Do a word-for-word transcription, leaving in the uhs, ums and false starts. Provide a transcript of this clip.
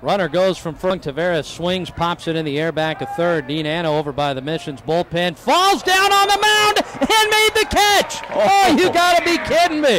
Runner goes from first. Tavares swings, pops it in the air back at third. Dean Anna over by the Mission's bullpen. Falls down on the mound and made the catch. Oh, you got to be kidding me.